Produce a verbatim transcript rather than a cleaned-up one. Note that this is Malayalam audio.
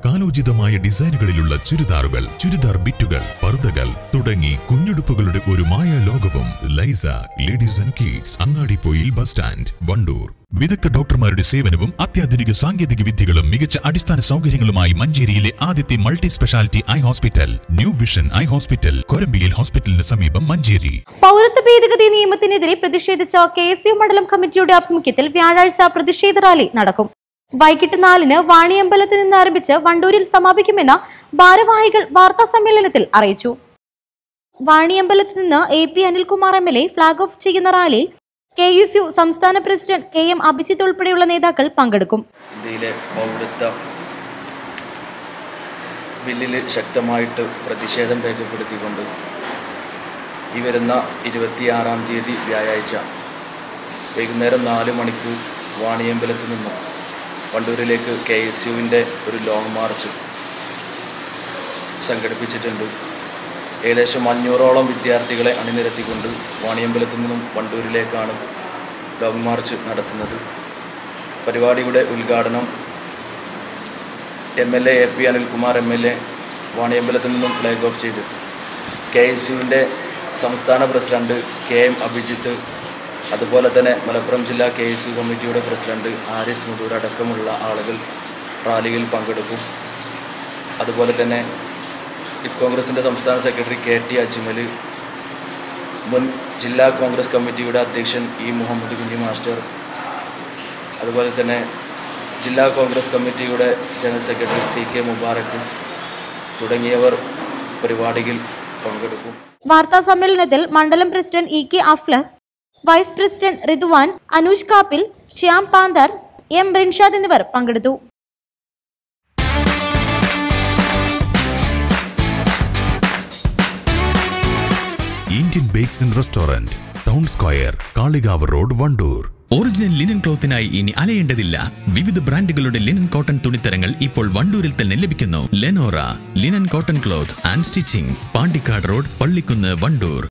കാലോചിതമായ ഡിസൈനുകളിലുള്ള ചുരിദാറുകൾ, ചുരിദാർ ബിറ്റുകൾ, പർദ്ദകൾ തുടങ്ങി കുഞ്ഞുടുപ്പുകളുടെ ഒരു മായ ലോകവും. Laisa ladies and kids, Angadippoyil bus stand, Wandoor. വിദഗ്ധ ഡോക്ടർമാരുടെ സേവനവും അത്യാധുനിക സാങ്കേതിക വിദ്യകളും മികച്ച അടിസ്ഥാന സൗകര്യങ്ങളുമായി മഞ്ചേരിയിലെ ആദ്യത്തെ multi speciality eye hospital new vision eye hospital, കൊരമ്പിയിൽ ഹോസ്പിറ്റലിന് സമീപം, മഞ്ചേരി. പൗരത്വ ഭേദഗതി നിയമത്തിനെതിരെ പ്രതിഷേധിച്ച കെ എസ് യു മണ്ഡലം കമ്മിറ്റിയുടെ ആഭിമുഖ്യത്തിൽ വ്യാഴാഴ്ച പ്രതിഷേധ റാലി നടക്കും. വൈകിട്ട് നാലിന് വാണിയമ്പലത്ത് നിന്ന് ആരംഭിച്ച് വണ്ടൂരിൽ സമാപിക്കുമെന്ന് ഭാരവാഹികൾ വാർത്താ സമ്മേളനത്തിൽ അറിയിച്ചു. വാണിയമ്പലത്ത് നിന്ന് A P Anilkumar M L A flag off ചെയ്യുന്ന റാലിയിൽ കെ എസ് യു സംസ്ഥാന പ്രസിഡന്റ് കെ എം അഭിജിത്ത് ഉൾപ്പെടെയുള്ള നേതാക്കൾ പങ്കെടുക്കും. ഇന്ത്യയിലെ പൗരത്വ ബില്ലിൽ ശക്തമായിട്ട് പ്രതിഷേധം രേഖപ്പെടുത്തിക്കൊണ്ട് ഈ വരുന്ന ഇരുപത്തിയാറാം തീയതി വ്യാഴാഴ്ച വൈകുന്നേരം നാല് മണിക്ക് വാണിയമ്പലത്ത് നിന്നും വണ്ടൂരിലേക്ക് കെ എസ് യുവിൻ്റെ ഒരു ലോങ് മാർച്ച് സംഘടിപ്പിച്ചിട്ടുണ്ട്. ഏകദേശം അഞ്ഞൂറോളം വിദ്യാർത്ഥികളെ അണിനിരത്തിക്കൊണ്ട് വാണിയമ്പലത്തു നിന്നും വണ്ടൂരിലേക്കാണ് ലോങ് മാർച്ച് നടത്തുന്നത്. പരിപാടിയുടെ ഉദ്ഘാടനം M L A A P Anilkumar M L A വാണിയമ്പലത്തു നിന്നും ഫ്ലാഗ് ഓഫ് ചെയ്ത് കെ എസ് യുവിൻ്റെ സംസ്ഥാന പ്രസിഡന്റ് കെ എം അഭിജിത്ത്, അതുപോലെ തന്നെ മലപ്പുറം ജില്ലാ കെ എസ് യു കമ്മിറ്റിയുടെ പ്രസിഡന്റ് ആരിസ് മുതൂർ അടക്കമുള്ള ആളുകൾ റാലിയിൽ പങ്കെടുക്കും. അതുപോലെ തന്നെ കോൺഗ്രസിൻ്റെ സംസ്ഥാന സെക്രട്ടറി കെ ടി അജ്മൽ, മുൻ ജില്ലാ കോൺഗ്രസ് കമ്മിറ്റിയുടെ അധ്യക്ഷൻ ഇ മുഹമ്മദ് കുഞ്ഞി മാസ്റ്റർ, അതുപോലെ തന്നെ ജില്ലാ കോൺഗ്രസ് കമ്മിറ്റിയുടെ general secretary C K Mubarak തുടങ്ങിയവർ പരിപാടിയിൽ പങ്കെടുക്കും. വാർത്താ സമ്മേളനത്തിൽ മണ്ഡലം president E K Aflah, vice president Ridwan, Anush Kappil, Shyam Panther, M Rinshad എന്നിവർ പങ്കെടുത്തു. Indian bakes and restaurant, town square, Kalikavu road, Wandoor. Original linen ക്ലോത്തിനായി ഇനി അലയേണ്ടതില്ല. വിവിധ ബ്രാൻഡുകളുടെ ലിനൻ കോട്ടൺ തുണിത്തരങ്ങൾ ഇപ്പോൾ വണ്ടൂരിൽ തന്നെ ലഭിക്കുന്നു. Lenora linen cotton cloth and stitching, Pandikkad road, Pallikkunnu, Wandoor.